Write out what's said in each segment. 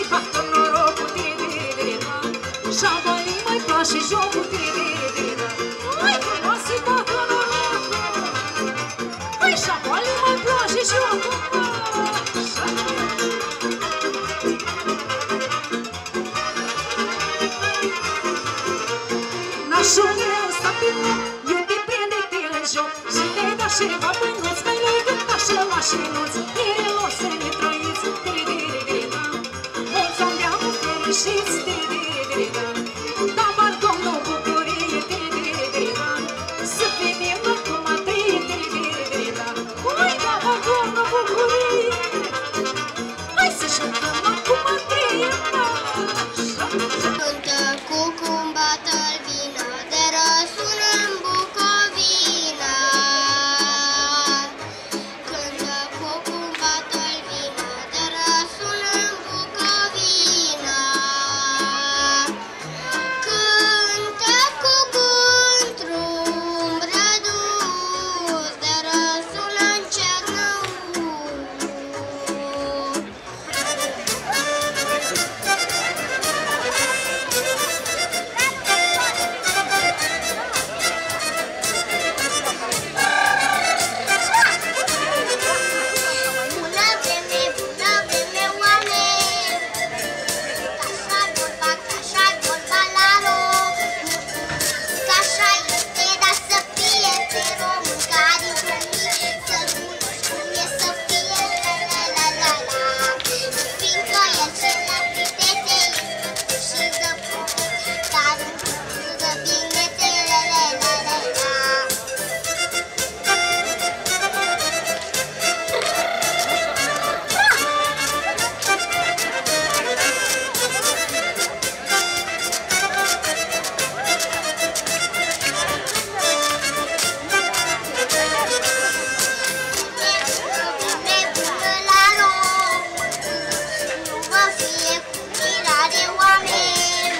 bată norocul, șabalii mai place jocul, mai frumoasă-i bată norocul, mai șabalii mai place jocul. Nașul meu sta pe loc, eu te prinde-te în joc și te da ceva bănuți, mai legând așa la șenuți, mirelor să ne trăiți, mulți ani de-am fericiți, da bar Domnul bucurie, să primim acum a trăi, oi da bar Domnul bucurie, hai să jucăm acum a trăi. Cântă cucum, bată-l vină, de răsună în Bucovina. Cântă cucum, bată-l vină, de răsună în Bucovina. Cântă cucum într-un brăduț, de răsună în Cernăuț. Bună vreme, oameni, Ca-așa vorba la rom, Că-așa este, dar să fie pe român, Care întâlni să-l cunoști cum e să fie, la-la-la-la-la. Fiindcă el și la fritețe este și dă foc, Dar nu dă bine, la-la-la-la-la. Nebună la rom, nu vă fie cu mirare, oameni.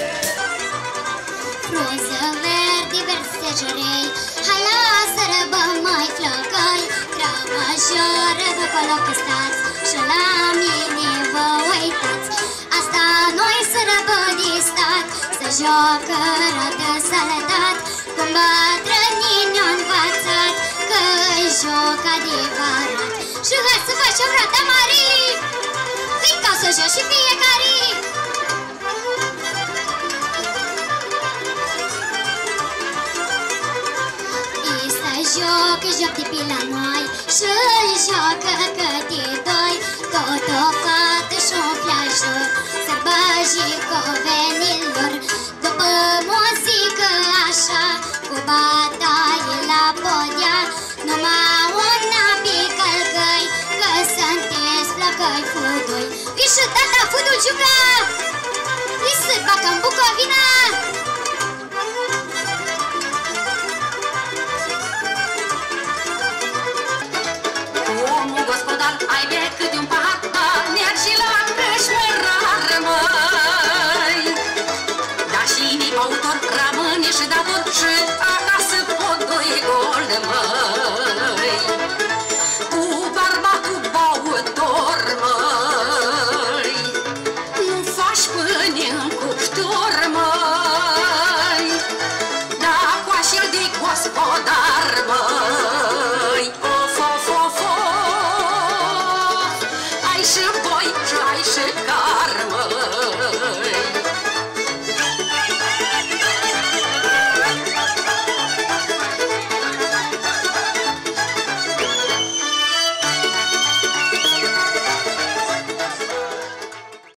Frunză verde, diverse cerei, hai la sărăbă mai flăcăi, Crămășoră, vă colo că stați și la mine vă uitați. Asta noi sărăbă de stat, să joacă roată sălătat, Cum bătrânii ne-au învățat, că-i joc adevărat. Și hai să facem roata mare, fiindcă o să joc și fiecare. Este joc de pe la noi și-l joacă câte doi, tot o fată și un flașor, sărbăjii covenilor. După muzică așa, cu bataie la podea, numai una pe călcăi, că sunteți flăcăi fudui. Vișă tata fudul jucai!